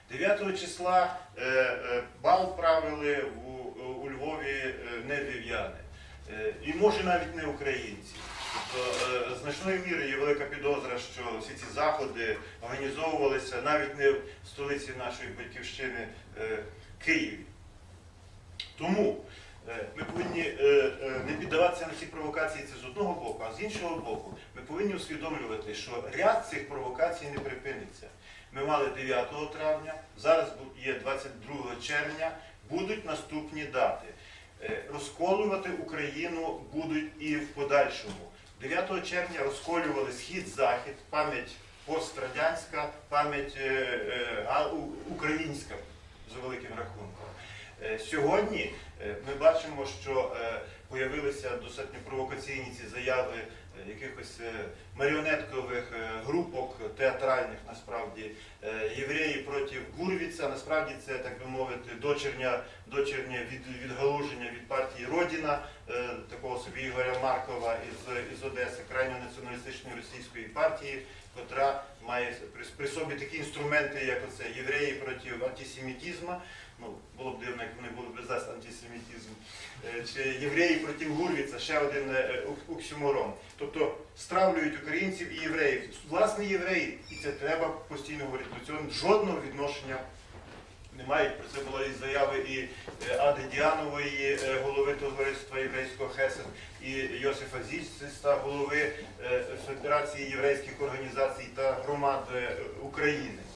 9 числа бал правили у Львові не львів'яни. І може навіть не українці. Тобто значною мірою є велика підозра, що всі ці заходи організовувалися навіть не в столиці нашої батьківщини Києві. Тому ми повинні не піддаватися на ці провокації, це з одного боку, а з іншого боку ми повинні усвідомлювати, що ряд цих провокацій не припиниться. Ми мали 9 травня, зараз є 22 червня, будуть наступні дати. Розколювати Україну будуть і в подальшому. 9 червня розколювали Схід-Захід, пам'ять пострадянська, пам'ять українська за великим рахунком. Сьогодні ми бачимо, що з'явилися достатньо провокаційні ці заяви якихось маріонеткових групок театральних, насправді, євреї проти Гурвіца, насправді це, так би мовити, дочернє відгалуження від партії Родіна, такого собі Ігоря Маркова із Одеси, крайньо націоналістичної російської партії, котра має при собі такі інструменти, як оце євреї проти антисемітизму. Ну, було б дивно, як вони були без нас антисемітизм. Чи євреї проти Гурвіца, ще один оксюморон. Тобто стравлюють українців і євреїв. Власне, євреї, і це треба постійно говорити, до цього жодного відношення не мають. Про це були і заяви і Ади Діанової, голови товариства єврейського Хесед, і Йосифа Зіста, голови Федерації єврейських організацій та громад України.